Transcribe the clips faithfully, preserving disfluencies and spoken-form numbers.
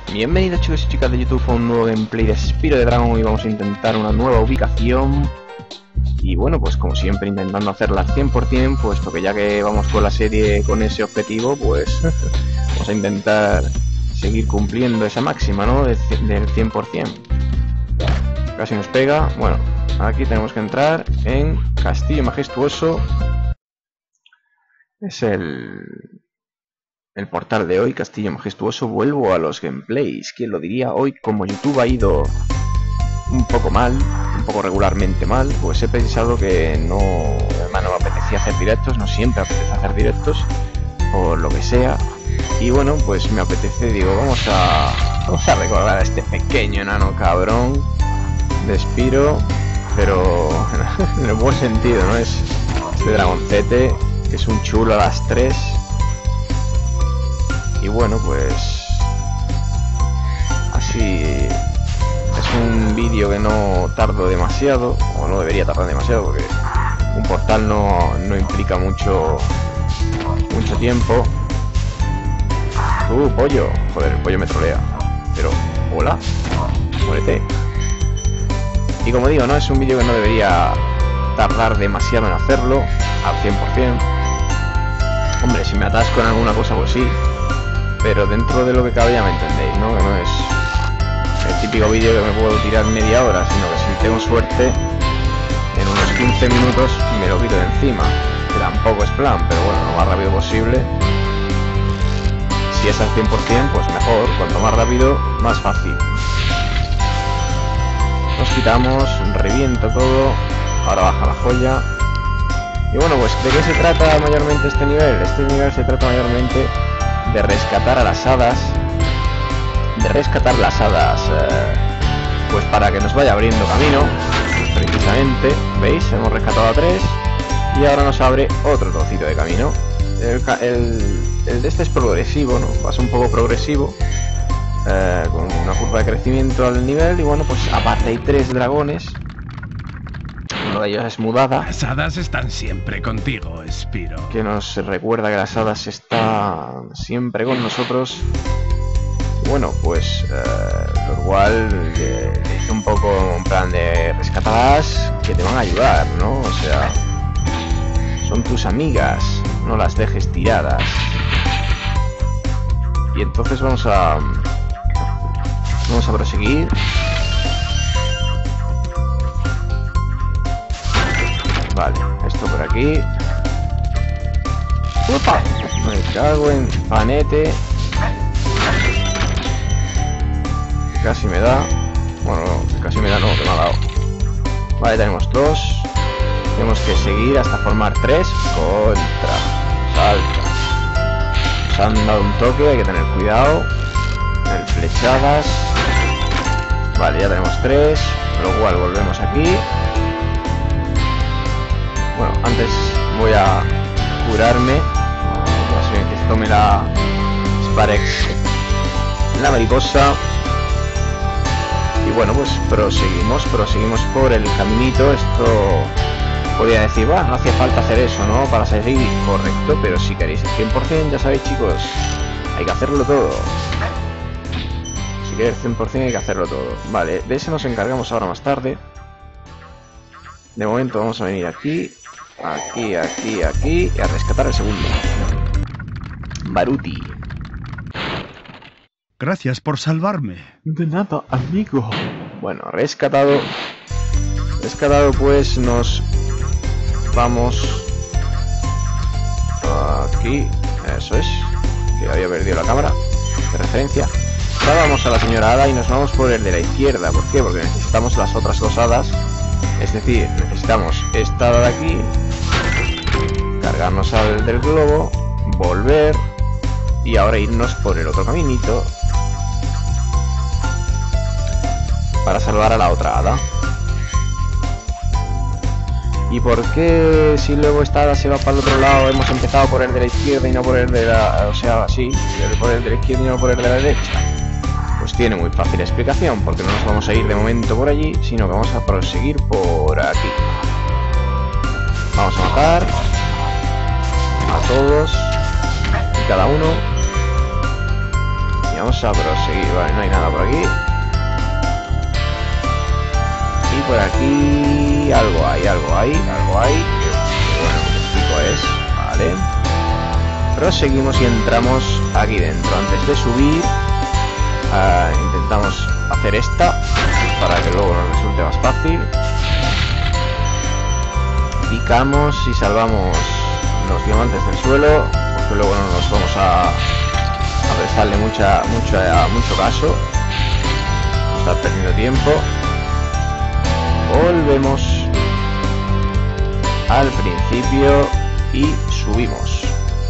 Bienvenidos chicos y chicas de YouTube a un nuevo gameplay de Spyro the Dragon. Hoy vamos a intentar una nueva ubicación. Y bueno, pues como siempre intentando hacerla al cien por cien, puesto que ya que vamos con la serie con ese objetivo, pues vamos a intentar seguir cumpliendo esa máxima, ¿no? De, del cien por cien. Casi nos pega. Bueno, aquí tenemos que entrar en Castillo Majestuoso. Es el... el portal de hoy, Castillo Majestuoso. Vuelvo a los gameplays. ¿Quién lo diría? Hoy, como YouTube ha ido un poco mal, un poco regularmente mal, pues he pensado que no, además no me apetecía hacer directos, no siempre apetece hacer directos, por lo que sea. Y bueno, pues me apetece, digo, vamos a, vamos a recordar a este pequeño enano cabrón de Spyro, pero en el buen sentido, ¿no? Es este dragoncete, que es un chulo a las tres. Y bueno, pues así es un vídeo que no tardo demasiado, o no debería tardar demasiado, porque un portal no, no implica mucho mucho tiempo. Uh, pollo, joder, el pollo me trolea. Pero, hola, muérete. Y como digo, no es un vídeo que no debería tardar demasiado en hacerlo al cien por cien. Hombre, si me atasco en alguna cosa, pues sí, pero dentro de lo que cabe ya me entendéis, ¿no? Que no es el típico vídeo que me puedo tirar media hora, sino que si tengo suerte, en unos quince minutos me lo quito de encima. Que tampoco es plan, pero bueno, lo más rápido posible. Si es al cien por cien, pues mejor. Cuanto más rápido, más fácil. Nos quitamos, reviento todo. Ahora baja la joya. Y bueno, pues ¿de qué se trata mayormente este nivel? Este nivel se trata mayormente de rescatar a las hadas. De rescatar las hadas eh, pues para que nos vaya abriendo camino. Precisamente, ¿veis? Hemos rescatado a tres y ahora nos abre otro trocito de camino. El, el, el de este es progresivo, ¿no? Pasa un poco progresivo, eh, con una curva de crecimiento al nivel. Y bueno, pues aparte hay tres dragones. Uno de ellos es Mudada. Las hadas están siempre contigo, Spyro. Que nos recuerda que las hadas están siempre con nosotros. Bueno, pues eh, lo cual eh, es un poco un plan de rescatarlas que te van a ayudar, ¿no? O sea, son tus amigas, no las dejes tiradas. Y entonces vamos a vamos a proseguir. Vale, esto por aquí. ¡Opa! Me cago en panete. Casi me da. Bueno, no, casi me da, no, que me ha dado. Vale, tenemos dos. Tenemos que seguir hasta formar tres. Contra. Salta. Nos han dado un toque, hay que tener cuidado. El flechadas. Vale, ya tenemos tres. Lo cual volvemos aquí. Bueno, antes voy a curarme. Así que tome la Sparex, la mariposa. Y bueno, pues proseguimos, proseguimos por el caminito. Esto podría decir, bueno, no hacía falta hacer eso, ¿no? Para seguir, correcto, pero si queréis el cien por cien, ya sabéis, chicos, hay que hacerlo todo. Si queréis el cien por cien hay que hacerlo todo. Vale, de ese nos encargamos ahora más tarde. De momento vamos a venir aquí, aquí, aquí, aquí, y a rescatar el segundo. Baruti. Gracias por salvarme. De nada, amigo. Bueno, rescatado. Rescatado, pues nos vamos aquí. Eso es. Que había perdido la cámara de referencia. Ahora vamos a la señora hada y nos vamos por el de la izquierda. ¿Por qué? Porque necesitamos las otras dos hadas. Es decir, necesitamos esta hada de aquí, cargarnos al del globo, volver y ahora irnos por el otro caminito para salvar a la otra hada. ¿Y por qué si luego esta hada se va para el otro lado hemos empezado por el de la izquierda y no por el de la... o sea, sí, por el de la izquierda y no por el de la derecha? Pues tiene muy fácil explicación, porque no nos vamos a ir de momento por allí, sino que vamos a proseguir por aquí. Vamos a matar a todos y cada uno. Y vamos a proseguir. Vale, no hay nada por aquí. Y por aquí algo hay, algo hay, algo hay. Que bueno, qué pico es. Vale. Proseguimos y entramos aquí dentro. Antes de subir, uh, intentamos hacer esta para que luego nos resulte más fácil. Picamos y salvamos los diamantes del suelo, porque luego no nos vamos a, a prestarle mucha, mucha, mucho caso. Vamos a estar perdiendo tiempo. Volvemos al principio y subimos.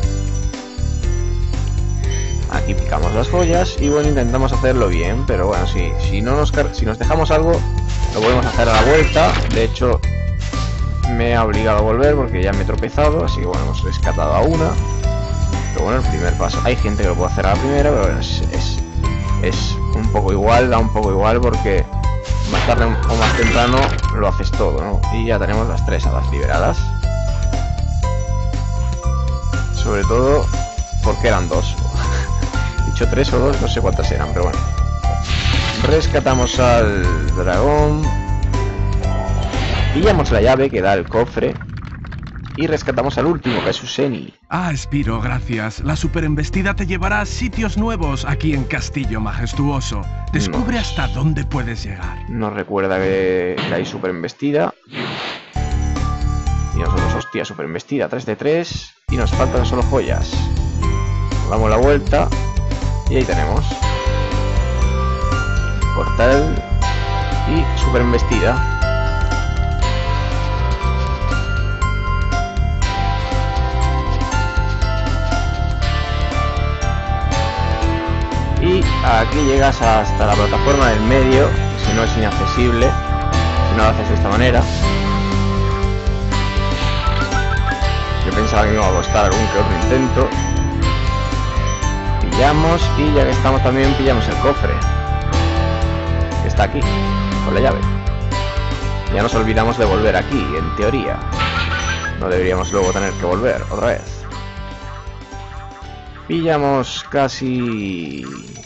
Aquí picamos las joyas y bueno, intentamos hacerlo bien, pero bueno, si, si, no nos, si nos dejamos algo, lo podemos hacer a la vuelta. De hecho, me ha obligado a volver porque ya me he tropezado, así que bueno, hemos rescatado a una. Pero bueno, el primer paso. Hay gente que lo puede hacer a la primera, pero bueno, es, es, es un poco igual, da un poco igual porque más tarde o más temprano lo haces todo, ¿no? Y ya tenemos las tres hadas liberadas. Sobre todo porque eran dos. Dicho tres o dos, no sé cuántas eran, pero bueno. Rescatamos al dragón. Pillamos la llave que da el cofre. Y rescatamos al último, que es Useni. Ah, Spiro, gracias. La superembestida te llevará a sitios nuevos aquí en Castillo Majestuoso. Descubre nos, hasta dónde puedes llegar. Nos recuerda que, que hay superembestida. Y nosotros, hostia, superembestida, tres de tres. Y nos faltan solo joyas. Damos la vuelta. Y ahí tenemos. Portal. Y superembestida. Y aquí llegas hasta la plataforma del medio, si no es inaccesible, si no lo haces de esta manera. Yo pensaba que me iba a costar algún que otro intento. Pillamos y ya que estamos también pillamos el cofre, que está aquí, con la llave. Ya nos olvidamos de volver aquí, en teoría. No deberíamos luego tener que volver otra vez. Pillamos casi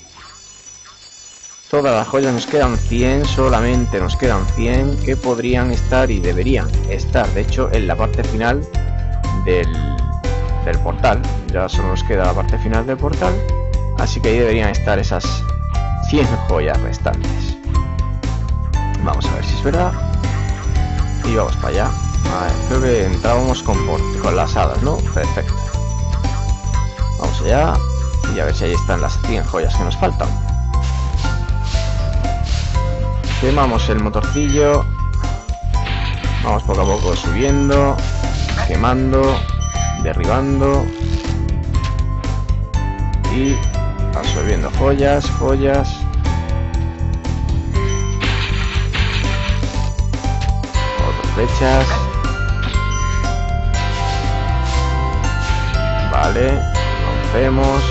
todas las joyas, nos quedan cien, solamente nos quedan cien que podrían estar y deberían estar, de hecho, en la parte final del, del portal. Ya solo nos queda la parte final del portal, así que ahí deberían estar esas cien joyas restantes. Vamos a ver si es verdad. Y vamos para allá. A ver, creo que entrábamos con, con las hadas, ¿no? Perfecto. Vamos allá y a ver si ahí están las cien joyas que nos faltan. Quemamos el motorcillo. Vamos poco a poco subiendo, quemando, derribando y absorbiendo joyas, joyas. Otras flechas. Vale. Vemos,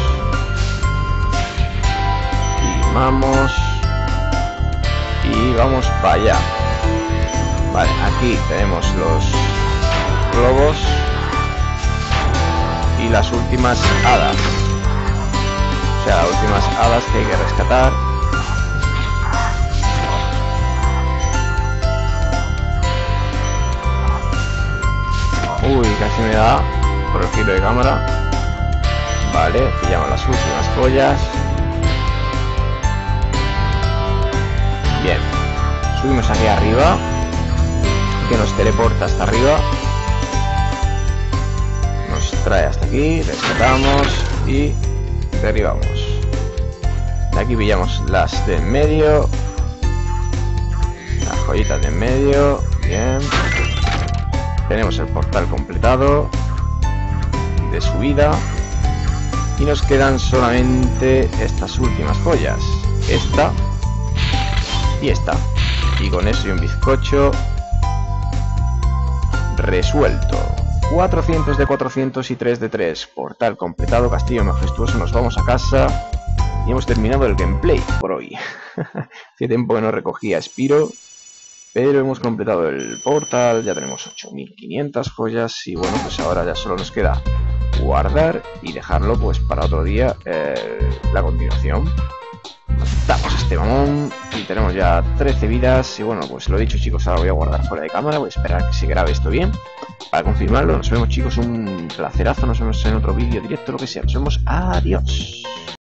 limamos y vamos para allá. Vale, aquí tenemos los globos y las últimas hadas, o sea, las últimas hadas que hay que rescatar. Uy, casi me da por el giro de cámara. Vale, pillamos las últimas joyas. Bien, subimos aquí arriba, que nos teleporta hasta arriba. Nos trae hasta aquí, rescatamos y derribamos. De aquí pillamos las de en medio, las joyitas de en medio. Bien, tenemos el portal completado de subida. Y nos quedan solamente estas últimas joyas. Esta y esta. Y con eso y un bizcocho resuelto. cuatrocientos de cuatrocientos y tres de tres. Portal completado, Castillo Majestuoso. Nos vamos a casa. Y hemos terminado el gameplay por hoy. Hace tiempo que no recogía Spiro. Pero hemos completado el portal. Ya tenemos ocho mil quinientas joyas. Y bueno, pues ahora ya solo nos queda guardar y dejarlo pues para otro día, eh, la continuación. Matamos a este mamón y tenemos ya trece vidas. Y bueno, pues lo he dicho, chicos, ahora voy a guardar fuera de cámara. Voy a esperar a que se grabe esto bien para confirmarlo. Nos vemos, chicos, un placerazo. Nos vemos en otro vídeo directo, lo que sea. Nos vemos, adiós.